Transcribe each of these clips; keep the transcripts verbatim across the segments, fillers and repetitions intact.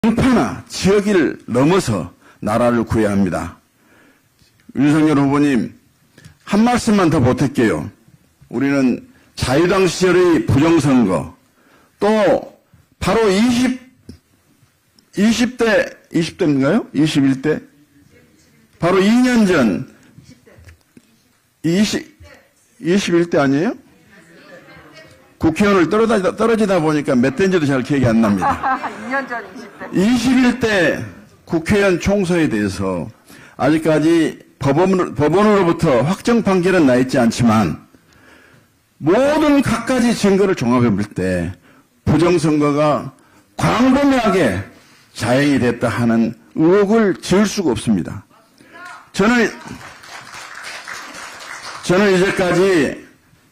당파나 지역을 넘어서 나라를 구해야 합니다. 윤석열 후보님, 한 말씀만 더 보탤게요. 우리는 자유당 시절의 부정선거, 또 바로 이십, 이십 대, 이십 대인가요? 이십일 대? 바로 이 년 전, 이십, 이십일 대 아니에요? 국회의원을 떨어지다, 떨어지다 보니까 몇 대인지도 잘 기억이 안 납니다. 이 년 전 이십 대. 이십일 대 국회의원 총선에 대해서 아직까지 법원, 법원으로부터 확정 판결은 나 있지 않지만 모든 갖가지 증거를 종합해 볼 때 부정선거가 광범위하게 자행이 됐다 하는 의혹을 지을 수가 없습니다. 저는, 저는 이제까지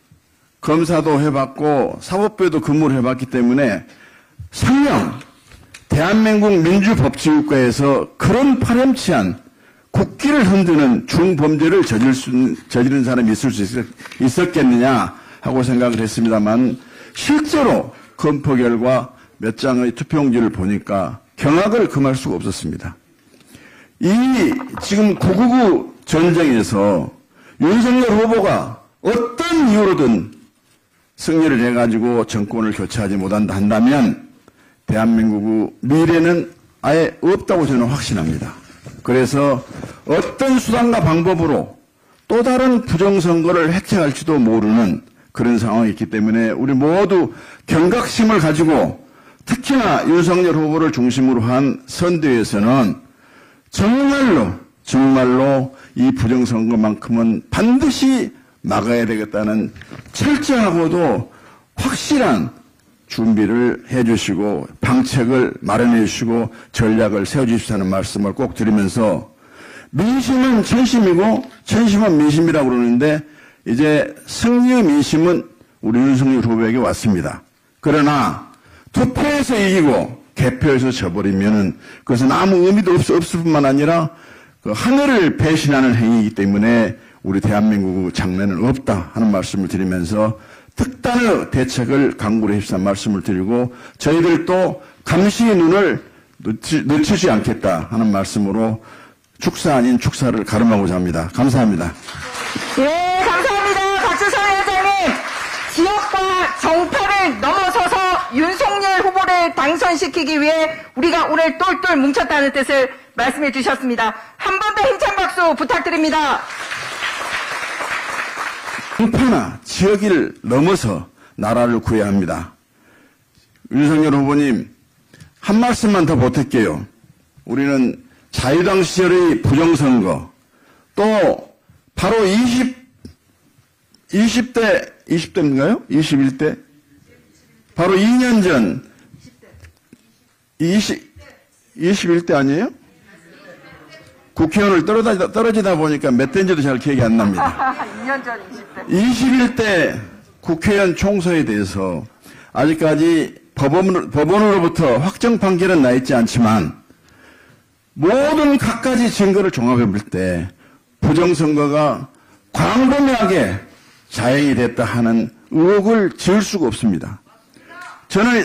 검사도 해봤고 사법부에도 근무를 해봤기 때문에 설령 대한민국 민주법치국가에서 그런 파렴치한 국기를 흔드는 중범죄를 저질 수, 저지른 사람이 있을 수 있, 있었겠느냐 하고 생각을 했습니다만 실제로 검토 결과 몇 장의 투표용지를 보니까 경악을 금할 수가 없었습니다. 이 지금 구구구 전쟁에서 윤석열 후보가 어떤 이유로든 승리를 해가지고 정권을 교체하지 못한다 한다면 대한민국의 미래는 아예 없다고 저는 확신합니다. 그래서 어떤 수단과 방법으로 또 다른 부정선거를 획책할지도 모르는 그런 상황이 있기 때문에 우리 모두 경각심을 가지고 특히나 윤석열 후보를 중심으로 한 선대위에서는 정말로 정말로 이 부정선거만큼은 반드시 막아야 되겠다는 철저하고도 확실한 준비를 해 주시고 방책을 마련해 주시고 전략을 세워 주십사는 말씀을 꼭 드리면서 민심은 천심이고 천심은 민심이라고 그러는데 이제 승리의 민심은 우리 윤석열 후보에게 왔습니다. 그러나 투표에서 이기고 개표에서 져버리면은 그것은 아무 의미도 없, 없을 뿐만 아니라 그 하늘을 배신하는 행위이기 때문에 우리 대한민국 장래는 없다 하는 말씀을 드리면서 특단의 대책을 강구를 해주시는 말씀을 드리고 저희들도 감시의 눈을 늦추, 늦추지 않겠다 하는 말씀으로 축사 아닌 축사를 가름하고자 합니다. 감사합니다. 예, 감사합니다. 박수성 위원장님. 지역과 정파를 넘어서서 윤석열 후보를 당선시키기 위해 우리가 오늘 똘똘 뭉쳤다는 뜻을 말씀해 주셨습니다. 한 번 더 힘찬 박수 부탁드립니다. 당파나 지역을 넘어서 나라를 구해야 합니다. 윤석열 후보님, 한 말씀만 더 보탤게요. 우리는 자유당 시절의 부정선거, 또 바로 이십, 이십 대, 이십 대인가요? 이십일 대? 바로 이 년 전, 이십, 이십일 대 아니에요? 국회의원을 떨어지다, 떨어지다 보니까 몇 대인지도 잘 기억이 안 납니다. 이 년 전 이십 대. 이십일 대 국회의원 총선에 대해서 아직까지 법원, 법원으로부터 확정 판결은 나 있지 않지만 모든 갖가지 증거를 종합해 볼 때 부정선거가 광범위하게 자행이 됐다 하는 의혹을 지을 수가 없습니다. 저는,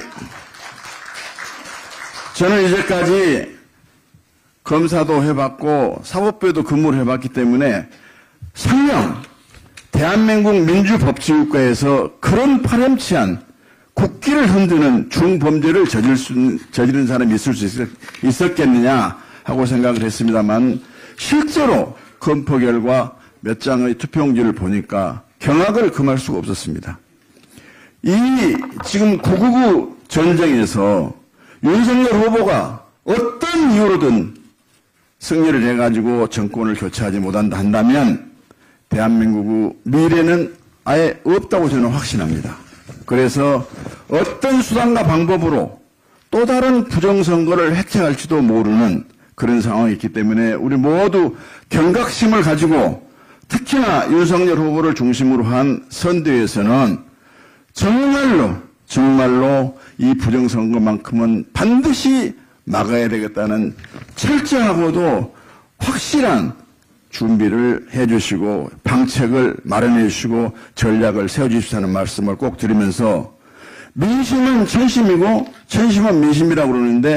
저는 이제까지 검사도 해봤고 사법부에도 근무를 해봤기 때문에 설령 대한민국 민주법치국가에서 그런 파렴치한 국기를 흔드는 중범죄를 저질 수, 저지른 사람이 있을 수 있, 있었겠느냐 하고 생각을 했습니다만 실제로 검토 결과 몇 장의 투표용지를 보니까 경악을 금할 수가 없었습니다. 이 지금 구구구 전쟁에서 윤석열 후보가 어떤 이유로든 승리를 해가지고 정권을 교체하지 못한다 한다면 대한민국의 미래는 아예 없다고 저는 확신합니다. 그래서 어떤 수단과 방법으로 또 다른 부정선거를 획책할지도 모르는 그런 상황이 있기 때문에 우리 모두 경각심을 가지고 특히나 윤석열 후보를 중심으로 한 선대위에서는 정말로 정말로 이 부정선거만큼은 반드시 막아야 되겠다는 철저하고도 확실한 준비를 해 주시고 방책을 마련해 주시고 전략을 세워 주십사는 말씀을 꼭 드리면서 민심은 천심이고 천심은 민심이라고 그러는데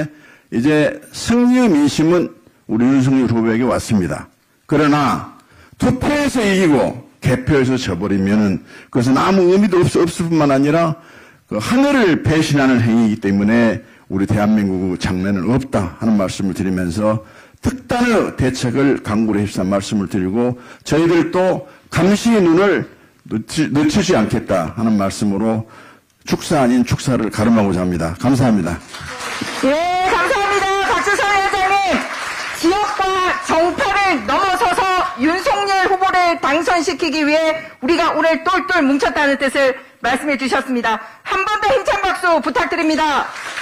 이제 승리의 민심은 우리 윤석열 후보에게 왔습니다. 그러나 투표에서 이기고 개표에서 져버리면은 그것은 아무 의미도 없, 없을 뿐만 아니라 그 하늘을 배신하는 행위이기 때문에 우리 대한민국 장래는 없다 하는 말씀을 드리면서 특단의 대책을 강구를 해주시는 말씀을 드리고 저희들도 감시의 눈을 늦추, 늦추지 않겠다 하는 말씀으로 축사 아닌 축사를 가름하고자 합니다. 감사합니다. 예, 감사합니다. 박주선 위원장님. 지역과 정파를 넘어서서 윤석열 후보를 당선시키기 위해 우리가 오늘 똘똘 뭉쳤다는 뜻을 말씀해 주셨습니다. 한 번 더 힘찬 박수 부탁드립니다.